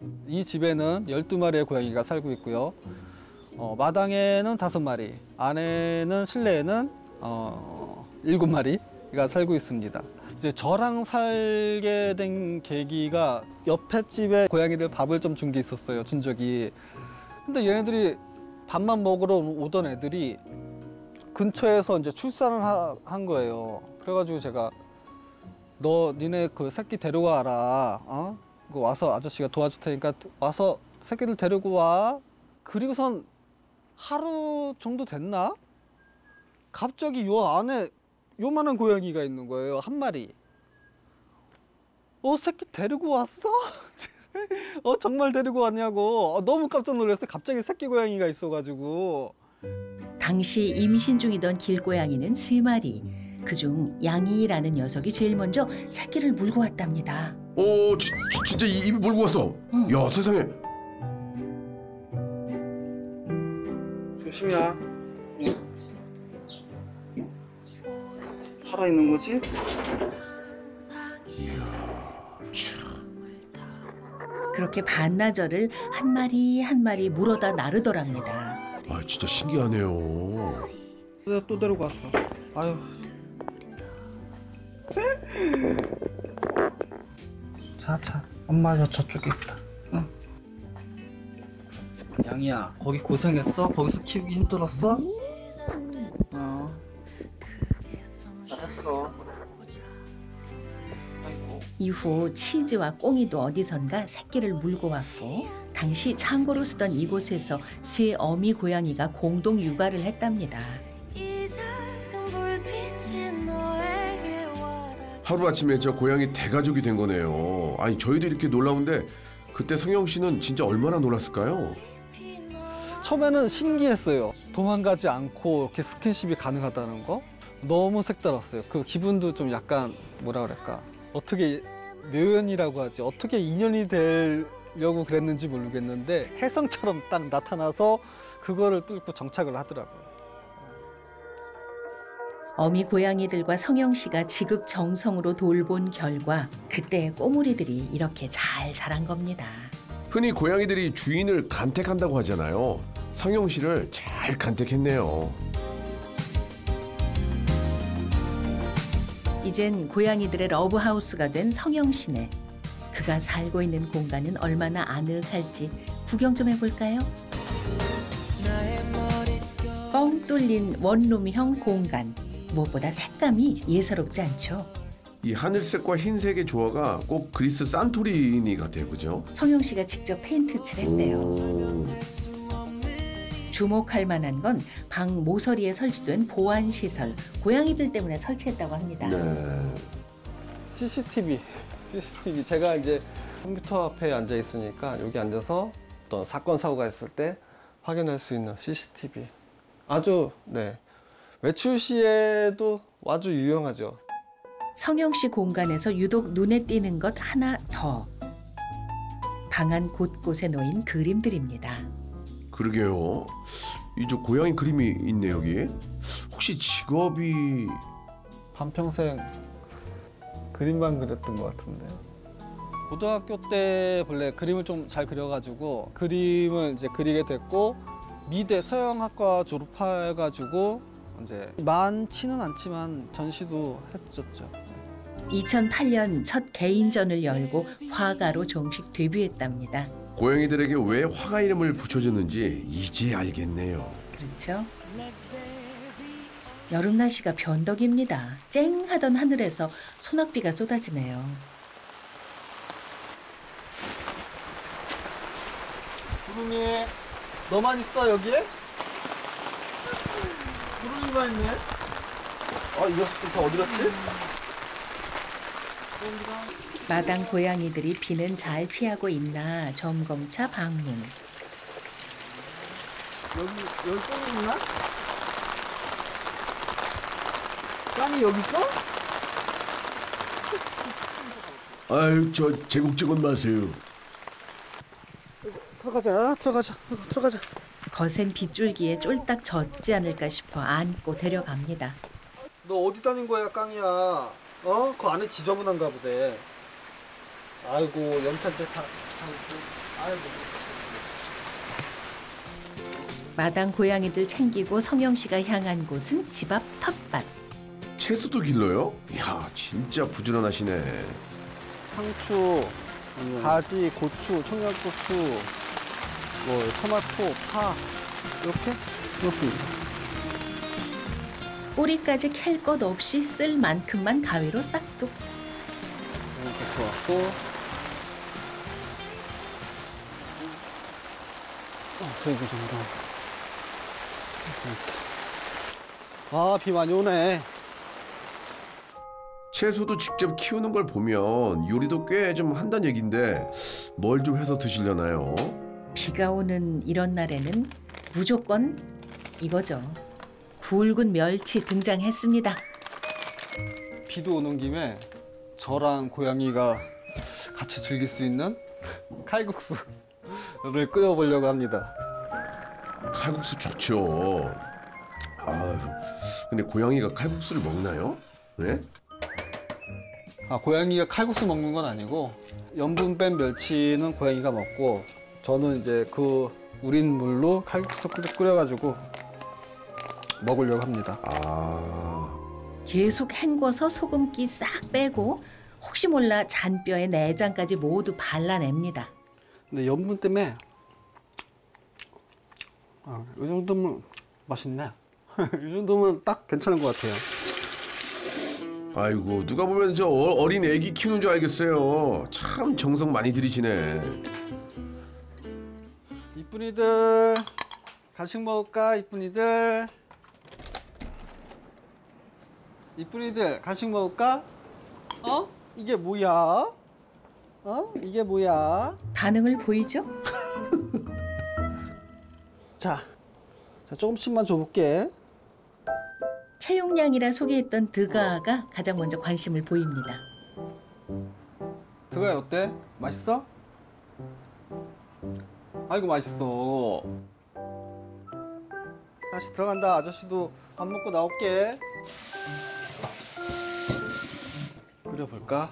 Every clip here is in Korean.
이 집에는 12마리의 고양이가 살고 있고요. 마당에는 5마리, 안에는 실내에는 7마리가 살고 있습니다. 이제 저랑 살게 된 계기가 옆에 집에 고양이들 밥을 좀 준 게 있었어요, 준 적이. 근데 얘네들이 밥만 먹으러 오던 애들이 근처에서 이제 출산을 한 거예요. 그래가지고 제가 니네 그 새끼 데려와라. 그 와서 아저씨가 도와줄 테니까 와서 새끼들 데리고 와. 그리고선 하루 정도 됐나? 갑자기 요 안에 요만한 고양이가 있는 거예요. 한 마리. 새끼 데리고 왔어? 정말 데리고 왔냐고. 너무 깜짝 놀랐어요. 갑자기 새끼 고양이가 있어가지고. 당시 임신 중이던 길고양이는 3마리. 그중 양이라는 녀석이 제일 먼저 새끼를 물고 왔답니다. 진짜 입이 물고 왔어. 야, 세상에. 조심이야. 살아있는 거지? 그렇게 반나절을 한 마리 한 마리 물어다 나르더랍니다. 진짜 신기하네요. 내가 또 데리고 왔어. 아유. 자, 엄마 저쪽에 있다. 응. 양이야, 거기 고생했어? 거기서 키우기 힘들었어? 잘했어. 아이고. 이후 치즈와 꽁이도 어디선가 새끼를 물고 왔고 당시 창고로 쓰던 이곳에서 3 어미 고양이가 공동 육아를 했답니다. 하루아침에 저 고양이 대가족이 된 거네요. 아니, 저희도 이렇게 놀라운데 그때 성영 씨는 진짜 얼마나 놀랐을까요? 처음에는 신기했어요. 도망가지 않고 이렇게 스킨십이 가능하다는 거. 너무 색달았어요. 그 기분도 좀 약간 뭐라 그럴까. 어떻게 묘연이라고 하지. 어떻게 인연이 되려고 그랬는지 모르겠는데 혜성처럼 딱 나타나서 그거를 뚫고 정착을 하더라고요. 어미 고양이들과 성영 씨가 지극정성으로 돌본 결과 그때의 꼬물이들이 이렇게 잘 자란 겁니다. 흔히 고양이들이 주인을 간택한다고 하잖아요. 성영 씨를 잘 간택했네요. 이젠 고양이들의 러브하우스가 된 성영 씨네. 그가 살고 있는 공간은 얼마나 아늑할지 구경 좀 해볼까요? 뻥 뚫린 원룸형 공간. 무엇보다 색감이 예사롭지 않죠? 이 하늘색과 흰색의 조화가 꼭 그리스 산토리니 같아요, 그죠? 성영 씨가 직접 페인트 칠했대요. 주목할 만한 건 방 모서리에 설치된 보안 시설, 고양이들 때문에 설치했다고 합니다. 네. CCTV. 제가 이제 컴퓨터 앞에 앉아 있으니까 여기 앉아서 어떤 사건 사고가 있을 때 확인할 수 있는 CCTV. 아주 외출 시에도 아주 유용하죠. 성영 씨 공간에서 유독 눈에 띄는 것 하나 더. 방 안 곳곳에 놓인 그림들입니다. 그러게요. 이제 고양이 그림이 있네, 여기. 혹시 직업이... 반평생 그림만 그렸던 것 같은데. 고등학교 때 본래 그림을 좀 잘 그려가지고 그림을 이제 그리게 됐고 미대 서양학과 졸업해가지고 이제 많지는 않지만 전시도 했었죠. 2008년 첫 개인전을 열고 화가로 정식 데뷔했답니다. 고양이들에게 왜 화가 이름을 붙여줬는지 이제 알겠네요. 그렇죠? 여름 날씨가 변덕입니다. 쨍하던 하늘에서 소낙비가 쏟아지네요. 구름이 너만 있어 여기에? 구름이만 있네. 이 녀석들 다 어디 갔지? 마당 고양이들이 비는 잘 피하고 있나 점검차 방문. 여기 똥이 있나? 땀이 여기 있어? 아유, 저 제국적은 마세요. 들어가자. 거센 빗줄기에 쫄딱 젖지 않을까 싶어 안고 데려갑니다. 너 어디 다닌 거야, 깡이야? 그 안에 지저분한가 보대. 아이고, 염탄재 다. 마당 고양이들 챙기고 성영 씨가 향한 곳은 집 앞 텃밭. 채소도 길러요? 이야, 진짜 부지런하시네. 상추, 가지, 고추, 청양고추, 뭐 토마토, 파 이렇게 넣습니다. 뿌리까지 캘 것 없이 쓸 만큼만 가위로 싹둑. 이렇게 들어왔고, 세개 정도. 이렇게. 아, 비 많이 오네. 채소도 직접 키우는 걸 보면 요리도 꽤 좀 한다는 얘긴데 뭘 좀 해서 드시려나요? 비가 오는 이런 날에는 무조건 이거죠. 굵은 멸치 등장했습니다. 비도 오는 김에 저랑 고양이가 같이 즐길 수 있는 칼국수를 끓여보려고 합니다. 칼국수 좋죠. 아, 근데 고양이가 칼국수를 먹나요? 네? 아, 고양이가 칼국수 먹는 건 아니고 염분 뺀 멸치는 고양이가 먹고 저는 이제 그 우린 물로 칼국수 끓여가지고 먹으려고 합니다. 아, 계속 헹궈서 소금기 싹 빼고 혹시 몰라 잔뼈에 내장까지 모두 발라냅니다. 근데 염분 때문에 이 정도면 맛있네. 이 정도면 딱 괜찮은 것 같아요. 아이고 누가 보면 저 어린 애기 키우는 줄 알겠어요. 참 정성 많이 들이시네. 이쁜이들 간식 먹을까? 이쁜이들 간식 먹을까? 어? 이게 뭐야? 이게 뭐야? 반응을 보이죠? 자 조금씩만 줘볼게. 채용량이라 소개했던 드가가 가장 먼저 관심을 보입니다. 드가야 어때? 맛있어? 아이고 맛있어. 다시 들어간다. 아저씨도 밥 먹고 나올게. 끓여볼까?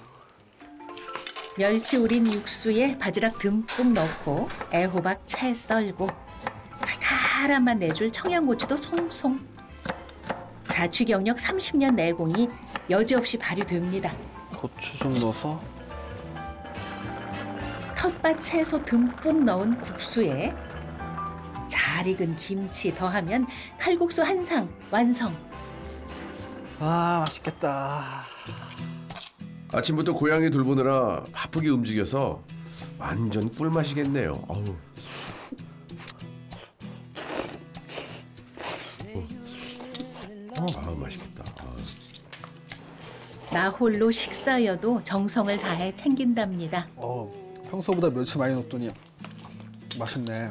멸치 우린 육수에 바지락 듬뿍 넣고 애호박 채 썰고 칼칼한 맛 내줄 청양고추도 송송. 자취 경력 30년 내공이 여지없이 발휘됩니다. 고추 좀 넣어서. 텃밭 채소 듬뿍 넣은 국수에 잘 익은 김치 더하면 칼국수 한 상 완성. 아 맛있겠다. 아침부터 고양이 돌보느라 바쁘게 움직여서 완전 꿀맛이겠네요. 어우. 아 맛있겠다. 나 홀로 식사여도 정성을 다해 챙긴답니다. 평소보다 멸치 많이 넣었더니 맛있네.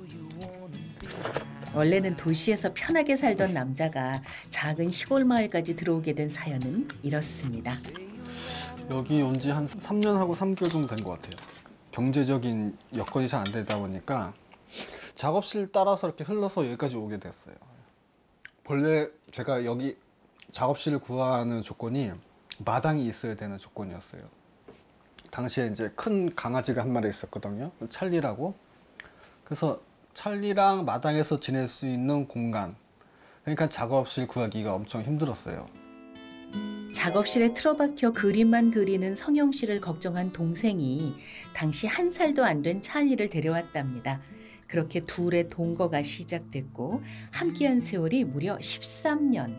원래는 도시에서 편하게 살던 남자가 작은 시골 마을까지 들어오게 된 사연은 이렇습니다. 여기 온 지 한 3년하고 3개월 정도 된 것 같아요. 경제적인 여건이 잘 안 되다 보니까 작업실 따라서 이렇게 흘러서 여기까지 오게 됐어요. 원래 제가 여기 작업실을 구하는 조건이 마당이 있어야 되는 조건이었어요. 당시에 이제 큰 강아지가 한 마리 있었거든요. 찰리라고. 그래서 찰리랑 마당에서 지낼 수 있는 공간. 그러니까 작업실 구하기가 엄청 힘들었어요. 작업실에 틀어박혀 그림만 그리는 성영 씨를 걱정한 동생이 당시 1살도 안 된 찰리를 데려왔답니다. 그렇게 둘의 동거가 시작됐고 함께한 세월이 무려 13년.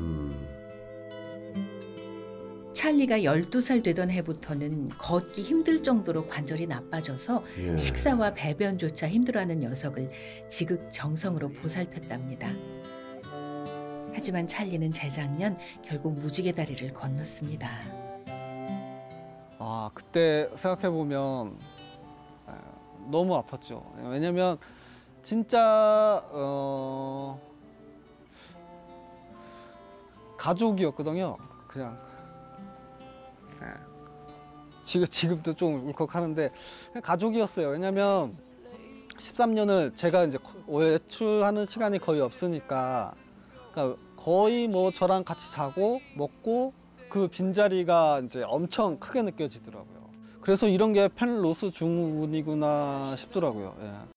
찰리가 12살 되던 해부터는 걷기 힘들 정도로 관절이 나빠져서 예. 식사와 배변조차 힘들어하는 녀석을 지극정성으로 보살폈답니다. 하지만 찰리는 재작년 결국 무지개 다리를 건넜습니다. 아, 그때 생각해보면 너무 아팠죠. 왜냐면 진짜 가족이었거든요. 그냥 지금도 좀 울컥하는데 그냥 가족이었어요. 왜냐면 13년을 제가 이제 외출하는 시간이 거의 없으니까 그러니까 거의 뭐 저랑 같이 자고 먹고 그 빈자리가 이제 엄청 크게 느껴지더라고요. 그래서 이런 게 펜로스 증후군이구나 싶더라고요. 예.